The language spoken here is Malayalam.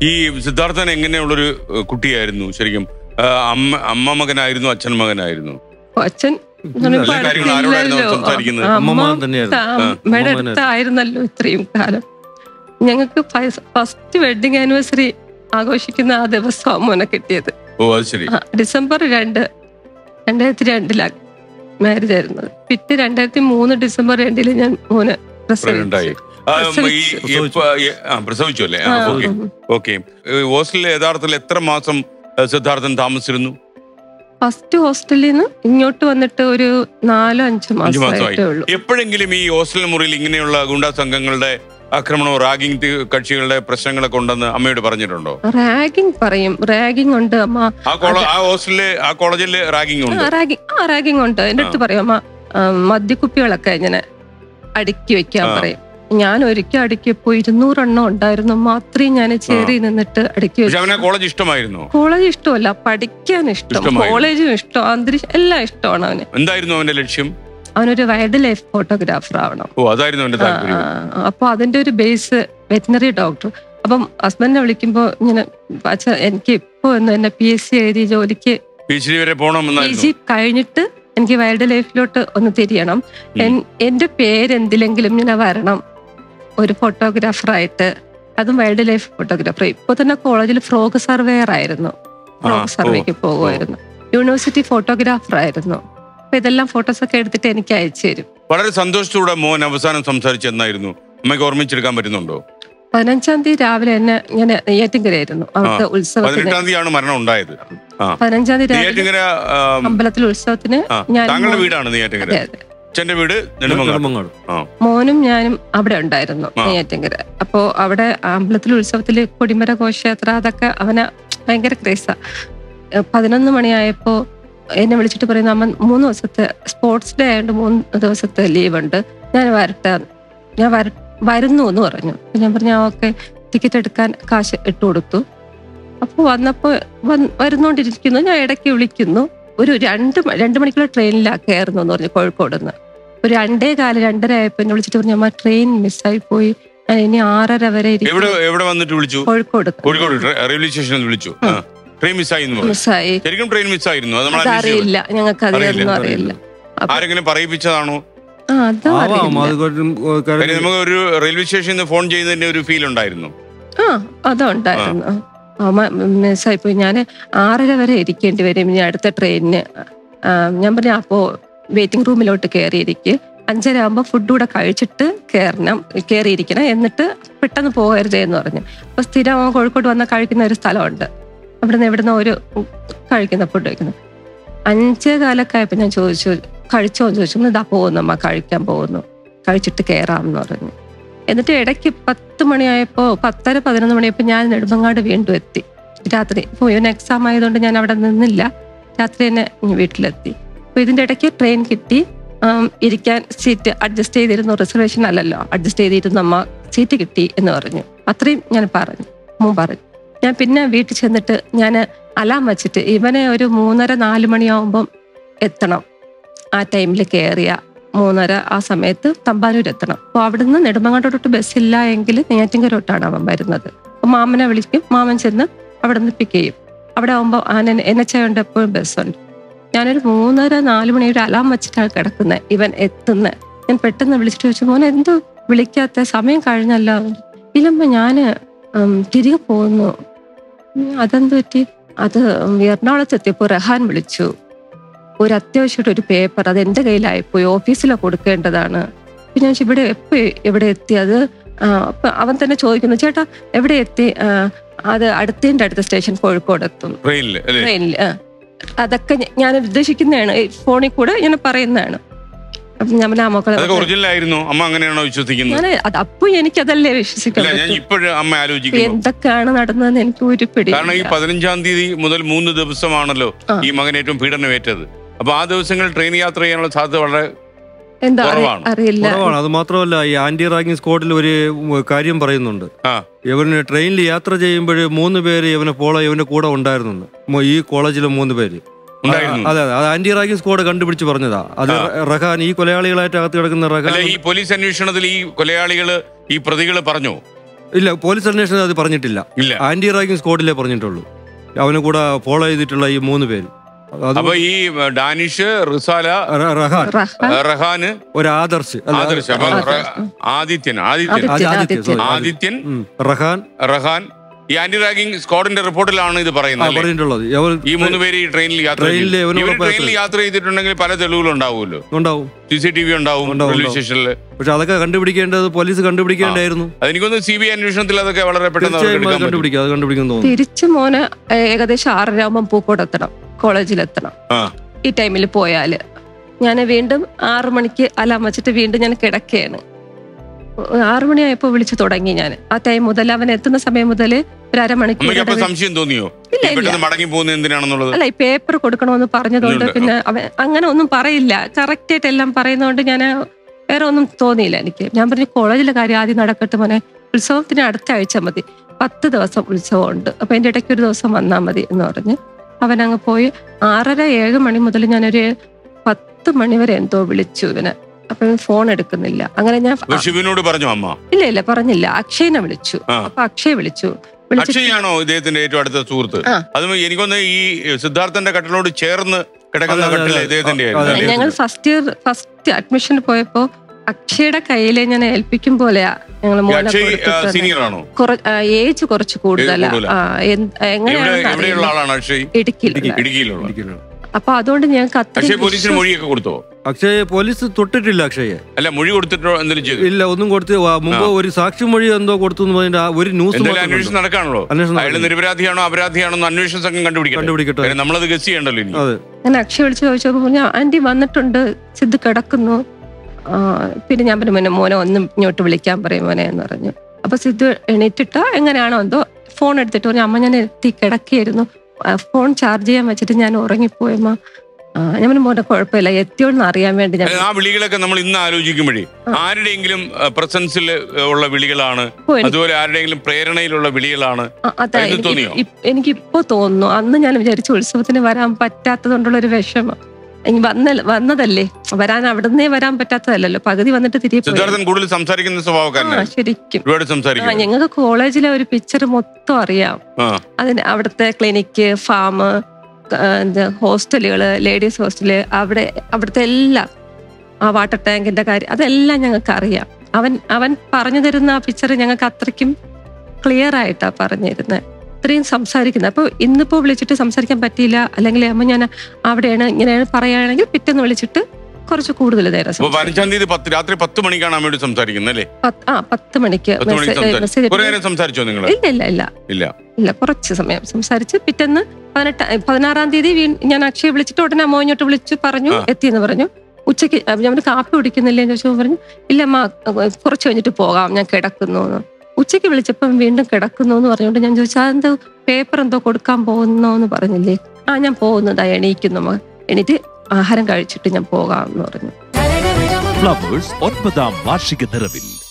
ഈ സിദ്ധാർത്ഥൻ എങ്ങനെയുള്ളൊരു കുട്ടിയായിരുന്നു ശരിക്കും? അമ്മ മകനായിരുന്നു, അച്ഛൻ മകനായിരുന്നു? അച്ഛൻ അമ്മയുടെ അടുത്തായിരുന്നല്ലോ ഇത്രയും കാലം. ഞങ്ങൾക്ക് ഫസ്റ്റ് വെഡിങ് ആനിവേഴ്സറി ആഘോഷിക്കുന്ന ആ ദിവസം മോനെ കിട്ടിയത്. ഡിസംബർ 2, 2002 മാരേജ് ആയിരുന്നത്. പിന്നെ 2003 ഡിസംബർ 2 ഞാൻ മോന് പ്രസവിച്ചു അല്ലേ? ഓക്കെ. ഹോസ്റ്റലിൽ യഥാർത്ഥത്തിൽ എത്ര മാസം സിദ്ധാർത്ഥൻ താമസിച്ചിരുന്നു? ഫസ്റ്റ് ഹോസ്റ്റലിൽ നിന്ന് ഇങ്ങോട്ട് വന്നിട്ട് ഒരു 4-5 മാസമായിട്ടേ ഉള്ളൂ. എപ്പോഴെങ്കിലും ഈ ഹോസ്റ്റൽ മുറിയിൽ ഇങ്ങനെയുള്ള ഗുണ്ടാ സംഘങ്ങളുടെ ആക്രമണമോ റാഗിംഗ് കക്ഷികളുടെ പ്രശ്നങ്ങളൊക്കെ ഉണ്ടെന്ന് അമ്മയോട് പറഞ്ഞിട്ടുണ്ടോ? റാഗിംഗ് പറയും, റാഗിംഗ് ഉണ്ട് അമ്മ. ആ കോളേജിൽ റാഗിംഗ് ഉണ്ട്? റാഗിംഗ് ഉണ്ട്. എന്റെ അടുത്ത് പറയും അമ്മ മദ്യക്കുപ്പികളൊക്കെ ഇങ്ങനെ അടുക്കി വെക്കാൻ പറയും. ഞാൻ ഒരിക്കൽ അടുക്കിയപ്പോ 200 എണ്ണം ഉണ്ടായിരുന്നു. മാത്രമേ ഞാൻ ചേറി നിന്നിട്ട് അടുക്കി വെച്ചു. കോളേജ് ഇഷ്ടമായിരുന്നു? കോളേജ് ഇഷ്ടമല്ല, പഠിക്കാൻ ഇഷ്ടം, കോളേജും ഇഷ്ടം, അന്തരീക്ഷം എല്ലാം ഇഷ്ടമാണ് അവന്. എന്തായിരുന്നു അവന്റെ ലക്ഷ്യം? അവനൊരു വൈൽഡ് ലൈഫ് ഫോട്ടോഗ്രാഫർ ആവണം. അപ്പൊ അതിന്റെ ഒരു ബേസ് വെറ്റിനറി ഡോക്ടർ. അപ്പം ഹസ്ബൻഡിനെ വിളിക്കുമ്പോ ഇങ്ങനെ എനിക്ക് ഇപ്പൊ എന്നെ PSC എഴുതി ജോലിക്ക് PG കഴിഞ്ഞിട്ട് എനിക്ക് വൈൽഡ് ലൈഫിലോട്ട് ഒന്ന് തിരിയണം. എന്റെ പേരെന്തിലെങ്കിലും ഇങ്ങനെ വരണം ഒരു ഫോട്ടോഗ്രാഫറായിട്ട്, അതും വൈൽഡ് ലൈഫ് ഫോട്ടോഗ്രാഫർ. ഇപ്പൊ തന്നെ കോളേജിൽ ഫ്രോഗ് സർവേയർ ആയിരുന്നു, ഫ്രോഗ് സർവേക്ക് പോകുമായിരുന്നു. യൂണിവേഴ്സിറ്റി ഫോട്ടോഗ്രാഫർ ആയിരുന്നു. അപ്പൊ ഇതെല്ലാം ഫോട്ടോസൊക്കെ എടുത്തിട്ട് എനിക്ക് അയച്ചു തരും. വളരെ സന്തോഷത്തോടെ മോൻ അവസാനം സംസാരിച്ചെന്നായിരുന്നു? അമ്മയ്ക്ക് ഓർമ്മിച്ചെടുക്കാൻ പറ്റുന്നുണ്ടോ? 15-ാം തീയതി രാവിലെ തന്നെ ഞാൻ നെയ്യാറ്റിൻകരയായിരുന്നു. അവിടുത്തെ ഉത്സവത്തിന്. 18-ാം തീയതിയാണ് മരണം ഉണ്ടായത്. 15-ാം തീയതി അമ്പലത്തിൽ ഉത്സവത്തിന് ഞാൻ. താങ്കളുടെ വീടാണ് നെയ്യാറ്റിൻകര? അച്ഛന്റെ വീട് നെടുമങ്ങാട്. മോനും ഞാനും അവിടെ ഉണ്ടായിരുന്നു നെയ്യാറ്റിൻകര. അപ്പോ അവിടെ അമ്പലത്തിൽ ഉത്സവത്തില് കൊടിമര ഘോഷയാത്ര അതൊക്കെ അവന് ഭയങ്കര ക്രേസാ. 11 മണിയായപ്പോ എന്നെ വിളിച്ചിട്ട് പറയുന്നു, അമ്മ 3 ദിവസത്തെ സ്പോർട്സ് ഡേ ആയതുകൊണ്ട് 3 ദിവസത്തെ ലീവ് ഉണ്ട്, ഞാൻ വരട്ടെ, ഞാൻ വരുന്നു എന്ന് പറഞ്ഞു. ഞാൻ പറഞ്ഞു ഓക്കെ. ടിക്കറ്റ് എടുക്കാൻ കാശ് ഇട്ട് കൊടുത്തു. അപ്പോൾ വന്നപ്പോൾ വരുന്നോണ്ടിരിക്കുന്നു. ഞാൻ ഇടയ്ക്ക് വിളിക്കുന്നു, ഒരു 2 മണിക്കുള്ള ട്രെയിനിലാണ് കയറുന്നു എന്ന് പറഞ്ഞു കോഴിക്കോട് നിന്ന്. ഒരു 2:15 ആയപ്പോ എന്നെ വിളിച്ചിട്ട് പറഞ്ഞു, അമ്മ ട്രെയിൻ മിസ്സായി പോയി, ഞാൻ ഇനി 6:30 വരെ ഇരിക്കും. കോഴിക്കോട് റെയിൽവേ സ്റ്റേഷനിൽ വിളിച്ചു. അറിയില്ല, ഞങ്ങൾക്ക് അതൊന്നും അറിയില്ല. ആരെങ്കിലും പറയിപ്പിച്ചതാണോ? ഒരു റെയിൽവേ സ്റ്റേഷനിൽ ഫോൺ ചെയ്യുന്നതിന്റെ ഒരു ഫീൽ ഉണ്ടായിരുന്നു. അതുണ്ടായിരുന്നു. മിസ്സായി പോയി. ഞാൻ 6:30 വരെ ഇരിക്കേണ്ടി വരും ഇനി അടുത്ത ട്രെയിനിന്. ഞാൻ പറഞ്ഞു അപ്പോ വെയിറ്റിംഗ് റൂമിലോട്ട് കയറിയിരിക്കും, 5:30 ആകുമ്പോൾ ഫുഡ് കൂടെ കഴിച്ചിട്ട് കയറിയിരിക്കണം, എന്നിട്ട് പെട്ടെന്ന് പോകരുതേ എന്ന് പറഞ്ഞു. അപ്പൊ സ്ഥിരം കോഴിക്കോട് വന്നാൽ കഴിക്കുന്ന ഒരു സ്ഥലമുണ്ട്, എവിടുന്ന് ഒരു കഴിക്കുന്ന ഫുഡ് കഴിക്കുന്നത്. 5:15 ഞാൻ ചോദിച്ചു കഴിച്ചോ എന്ന് ചോദിച്ചു. ഇതാ പോകുന്നമ്മ, കഴിക്കാൻ പോകുന്നു, കഴിച്ചിട്ട് കയറാമെന്ന് പറഞ്ഞു. എന്നിട്ട് ഇടയ്ക്ക് 10 മണിയായപ്പോൾ 10:30-11 മണിയായപ്പോൾ ഞാൻ നെടുമങ്ങാട് വീണ്ടും എത്തി. രാത്രി ഇപ്പോൾ ഇവന് എക്സാം ആയതുകൊണ്ട് ഞാൻ അവിടെ നിന്നില്ല, രാത്രി തന്നെ വീട്ടിലെത്തി. അപ്പോൾ ഇതിൻ്റെ ഇടയ്ക്ക് ട്രെയിൻ കിട്ടി, ഇരിക്കാൻ സീറ്റ് അഡ്ജസ്റ്റ് ചെയ്തിരുന്നു. റിസർവേഷൻ അല്ലല്ലോ, അഡ്ജസ്റ്റ് ചെയ്തിരുന്നു അമ്മ, സീറ്റ് കിട്ടി എന്ന് പറഞ്ഞു. അത്രയും ഞാൻ പറഞ്ഞു. ഞാൻ പിന്നെ വീട്ടിൽ ചെന്നിട്ട് ഞാൻ അലാം വെച്ചിട്ട് ഇവനെ ഒരു 3:30-4 മണിയാവുമ്പം എത്തണം. ആ ടൈമിൽ കയറിയ 3:30 ആ സമയത്ത് തമ്പാനൂർ എത്തണം. അപ്പോൾ അവിടുന്ന് നെടുമങ്ങാട്ടോട്ട് ബസ്സില്ല എങ്കിൽ നെയ്യാറ്റിൻകരോട്ടാണ് അവൻ വരുന്നത്. അപ്പോൾ മാമനെ വിളിക്കും, മാമൻ ചെന്ന് അവിടെ നിന്ന് പിക്ക് ചെയ്യും. അവിടെ ആകുമ്പോൾ NH ഉണ്ട്, എപ്പോഴും ബസ്സുണ്ട്. ഞാനൊരു 3:30-4 മണി ഒരു അലാം വെച്ചിട്ടാണ് കിടക്കുന്നത്. ഇവൻ എത്തുന്നത്. ഞാൻ പെട്ടെന്ന് വിളിച്ചിട്ട് ചോദിച്ചു, മോനെ എന്തോ വിളിക്കാത്ത, സമയം കഴിഞ്ഞല്ലോ? ഇല്ലമ്മ ഞാൻ തിരികെ പോകുന്നു. അതെന്ത് പറ്റി? അത് എറണാകുളത്ത് എത്തിയപ്പോൾ റഹാൻ വിളിച്ചു, ഒരു അത്യാവശ്യമായിട്ട് ഒരു പേപ്പർ, അത് എൻ്റെ കയ്യിലായിപ്പോയി, ഓഫീസിലാണ് കൊടുക്കേണ്ടതാണ്. പിന്നെ ഞാൻ എവിടെ എത്തി? അത് അവൻ തന്നെ ചോദിക്കുന്നു, ചേട്ടാ എവിടെ എത്തി? അത് അടുത്ത സ്റ്റേഷൻ കോഴിക്കോട് എത്തും, ട്രെയിനിൽ. അതൊക്കെ ഞാൻ ഉദ്ദേശിക്കുന്നതാണ്, ഫോണിൽ കൂടെ ഞാൻ പറയുന്നതാണ്. അപ്പൊ എനിക്കതല്ലേ വിശ്വസിക്കാൻ, എന്തൊക്കെയാണ് നടന്നതെന്ന് എനിക്ക് ഒരു പിടി. കാരണം ഈ 15-ാം തീയതി മുതൽ 3 ദിവസമാണല്ലോ ഈ മകൻ ഏറ്റവും പീഡനമേറ്റത്. അപ്പൊ ആ ദിവസങ്ങളിൽ ട്രെയിൻ യാത്ര ചെയ്യാനുള്ള സാധ്യത വളരെ അറിയില്ല. അത് മാത്രമല്ല, ഈ ആന്റി റാഗിംഗ് സ്ക്വാഡിൽ ഒരു കാര്യം പറയുന്നുണ്ട്. ഇവന് ട്രെയിനിൽ യാത്ര ചെയ്യുമ്പോൾ 3 പേര് ഇവനെ ഇവന്റെ കൂടെ ഉണ്ടായിരുന്നു. ഈ കോളേജിലെ 3 പേര്. അതെ, അത് ആന്റി റാഗിംഗ് സ്ക്വാഡ് കണ്ടുപിടിച്ച് പറഞ്ഞതാ. അത് റഹാൻ, ഈ കൊലയാളികളായിട്ട് അകത്ത് കിടക്കുന്ന റഹാൻ. ഈ പോലീസ് അന്വേഷണത്തിൽ ഈ കൊലയാളികള്, ഈ പ്രതികള് പറഞ്ഞു ഇല്ല, പോലീസ് അന്വേഷണം അത് പറഞ്ഞിട്ടില്ല. ആന്റി റാഗിംഗ് സ്ക്വാഡിലേ പറഞ്ഞിട്ടുള്ളൂ. അവനെ കൂടെ ഫോളോ ചെയ്തിട്ടുള്ള ഈ 3 പേര്. അപ്പൊ ഈ ഡാനിഷ്, റിസാല, റഹാന്, ഒരു ആദർശ്, ആദിത്യൻ, റഹാൻ ഈ ആന്റി റാഗിംഗ് സ്ക്വാഡിന്റെ റിപ്പോർട്ടിലാണ് ഇത് പറഞ്ഞിട്ടുള്ളത്. ഈ 3 പേര് ഈ ട്രെയിനിൽ യാത്ര ചെയ്തിട്ടുണ്ടെങ്കിൽ പല തെളിവുകൾ ഉണ്ടാവുമല്ലോ. ഉണ്ടാവും, CCTV ഉണ്ടാവും റെയിൽവേ സ്റ്റേഷനിൽ. പക്ഷെ അതൊക്കെ കണ്ടുപിടിക്കേണ്ടത് പോലീസ് കണ്ടുപിടിക്കേണ്ടായിരുന്നു. അതെനിക്കൊന്ന് CBI അന്വേഷണത്തിൽ അതൊക്കെ വളരെ പെട്ടെന്ന് കണ്ടുപിടിക്കും. തിരിച്ചു മോനെ ഏകദേശം 6:30 ആകുമ്പോൾ പൂക്കോടെത്തണം, കോളേജിലെത്തണം. ഈ ടൈമിൽ പോയാല് ഞാൻ വീണ്ടും 6 മണിക്ക് അലാം വെച്ചിട്ട് വീണ്ടും ഞാൻ കിടക്കുകയാണ്. 6 മണിയായപ്പോ വിളിച്ചു തുടങ്ങി ഞാൻ. ആ ടൈം മുതൽ അവൻ എത്തുന്ന സമയം മുതൽ ഒരു അരമണിക്കൂർ സംശയം തോന്നിയോ? അല്ല, ഈ പേപ്പർ കൊടുക്കണമെന്ന് പറഞ്ഞതുകൊണ്ട് പിന്നെ അവൻ അങ്ങനെ ഒന്നും പറയില്ല, കറക്റ്റ് ആയിട്ട് എല്ലാം പറയുന്നതുകൊണ്ട് ഞാൻ വേറെ ഒന്നും തോന്നിയില്ല എനിക്ക്. ഞാൻ പറഞ്ഞു കോളേജിലെ കാര്യം ആദ്യം നടക്കട്ടെ മോനെ, ഉത്സവത്തിന് അടുത്ത ആഴ്ച മതി, 10 ദിവസം ഉത്സവം ഉണ്ട്, അപ്പൊ എന്റെ ഇടയ്ക്ക് ഒരു ദിവസം വന്നാൽ മതി എന്ന് പറഞ്ഞ് അവൻ അങ്ങ് പോയി. 6:30-7 മണി മുതൽ ഞാനൊരു 10 മണി വരെ എന്തോ വിളിച്ചു ഇവനെ. അപ്പൊ ഫോൺ എടുക്കുന്നില്ല. അങ്ങനെ ഞാൻ ശിവനോട് പറഞ്ഞു അമ്മ? ഇല്ല പറഞ്ഞില്ല. അക്ഷയനെ വിളിച്ചു. അപ്പൊ അക്ഷയ് വിളിച്ചു. അക്ഷയാണോ ഇദ്ദേഹത്തിന്റെ ഏറ്റവും അടുത്ത സുഹൃത്ത്? അത് എനിക്കൊന്ന് ഈ സിദ്ധാർത്ഥന്റെ കട്ടിലോട് ചേർന്ന് കിടക്കുന്ന കട്ടിൽ ഇദ്ദേഹത്തിന്റെ. ഞങ്ങൾ ഫസ്റ്റ് അഡ്മിഷൻ പോയപ്പോ അക്ഷയുടെ കയ്യിലെ ഞാൻ ഏൽപ്പിക്കും പോലെയാ ഞങ്ങൾ മോനെ. ഏജ് കുറച്ച് കൂടുതലാണ്. ഇടുക്കിയിലുള്ള. അപ്പൊ അതുകൊണ്ട് ഞങ്ങൾക്ക് അക്ഷയ് പോലീസ് തൊട്ടിട്ടില്ല. അക്ഷയെ അല്ല, മൊഴി കൊടുത്തിട്ടോ എന്തെങ്കിലും ചെയ്തു? ഇല്ല, ഒന്നും കൊടുത്ത് മുമ്പ് ഒരു സാക്ഷി മൊഴി എന്തോ കൊടുത്തു ഒരു ന്യൂസ് അന്വേഷണം നടക്കാണല്ലോ. അയാൾ നിരപരാധിയാണോ അപരാധിയാണോ അന്വേഷണ സംഘം കണ്ടുപിടിക്കട്ടെ, നമ്മളത് ഗസ് ചെയ്യണ്ടല്ലോ ഇനി. ഞാൻ അക്ഷയ് വിളിച്ച് ചോദിച്ചപ്പോ പറഞ്ഞു ആന്റി വന്നിട്ടുണ്ട്, സിദ്ധ് കിടക്കുന്നു. പിന്നെ ഞാൻ പറഞ്ഞു മോനെ ഒന്നും ഇങ്ങോട്ട് വിളിക്കാൻ പറയും മോനെ എന്ന് പറഞ്ഞു. അപ്പൊ സിദ്ധു എണീറ്റിട്ട് എങ്ങനെയാണോ എന്തോ ഫോൺ എടുത്തിട്ട് പറഞ്ഞു അമ്മ ഞാൻ എത്തി കിടക്കുകയായിരുന്നു, ഫോൺ ചാർജ് ചെയ്യാൻ വെച്ചിട്ട് ഞാൻ ഉറങ്ങിപ്പോയമ്മ. ഞാൻ മോനെ കുഴപ്പമില്ല എത്തിയോന്ന് അറിയാൻ വേണ്ടി ഞാൻ. ആ വിളികളൊക്കെ നമ്മൾ ഇന്ന് ആലോചിക്കുമ്പോഴേ ആരുടെയെങ്കിലും പ്രസൻസിൽ ഉള്ള വിളികളാണ്, അതുപോലെ ആരുടെയെങ്കിലും പ്രേരണയിലുള്ള വിളികളാണ്. എനിക്കിപ്പോ തോന്നുന്നു അന്ന് ഞാൻ വിചാരിച്ചു ഉത്സവത്തിന് വരാൻ പറ്റാത്തതുകൊണ്ടുള്ള ഒരു വിഷമം. വന്നതല്ലേ, വരാൻ അവിടുന്നേ വരാൻ പറ്റാത്തതല്ലോ, പകുതി വന്നിട്ട് തിരികെ കൂടുതൽ സംസാരിക്കുന്ന സ്വഭാവക്കാരനാണ്. ശരിക്കും ഞങ്ങൾക്ക് കോളേജിലെ ഒരു പിക്ചർ മൊത്തം അറിയാം. അതിന് അവിടുത്തെ ക്ലിനിക്ക്, ഫാം, ഹോസ്റ്റലുകള്, ലേഡീസ് ഹോസ്റ്റല്, അവിടുത്തെ എല്ലാം, ആ വാട്ടർ ടാങ്കിന്റെ കാര്യം അതെല്ലാം ഞങ്ങൾക്ക് അറിയാം. അവൻ പറഞ്ഞു തരുന്ന ആ പിക്ചർ ഞങ്ങൾക്ക് അത്രയ്ക്കും ക്ലിയർ ആയിട്ടാ പറഞ്ഞിരുന്നത്, അത്രയും സംസാരിക്കുന്നത്. അപ്പൊ ഇന്നിപ്പോ വിളിച്ചിട്ട് സംസാരിക്കാൻ പറ്റിയില്ല, അല്ലെങ്കിൽ അമ്മ ഞാൻ അവിടെയാണ് ഇങ്ങനെയാണ് പറയുകയാണെങ്കിൽ പിറ്റേന്ന് വിളിച്ചിട്ട് കുറച്ച് കൂടുതൽ നേരം. 15-ാം തീയതി രാത്രി 10 മണിക്കാണ് അമ്മയോട് സംസാരിക്കുന്നത് അല്ലേ? 10 മണിക്ക് ഇല്ല കുറച്ച് സമയം സംസാരിച്ച് പിറ്റേന്ന് 16-ാം തീയതി ഞാൻ അക്ഷയെ വിളിച്ചിട്ട് ഉടനെ അമ്മ ഇങ്ങോട്ട് വിളിച്ച് പറഞ്ഞു എത്തിയെന്ന് പറഞ്ഞു. ഉച്ചയ്ക്ക് ഞാൻ കാപ്പി കുടിക്കുന്നില്ലേ ചോദിച്ചപ്പോൾ പറഞ്ഞു ഇല്ല അമ്മ കുറച്ച് കഴിഞ്ഞിട്ട് പോകാം, ഞാൻ കിടക്കുന്നു. ഉച്ചയ്ക്ക് വിളിച്ചപ്പം വീണ്ടും കിടക്കുന്നു എന്ന് പറഞ്ഞുകൊണ്ട് ഞാൻ ചോദിച്ചു അതെന്തോ പേപ്പർ എന്തോ കൊടുക്കാൻ പോകുന്നോ എന്ന് പറഞ്ഞില്ലേ? ഞാൻ പോകുന്നതാ, എണീക്കുന്നു, എണീറ്റ് ആഹാരം കഴിച്ചിട്ട് ഞാൻ പോകാം എന്ന് പറഞ്ഞു. ഫ്ലവേഴ്സ് 9ാം വാർഷിക നിറവിൽ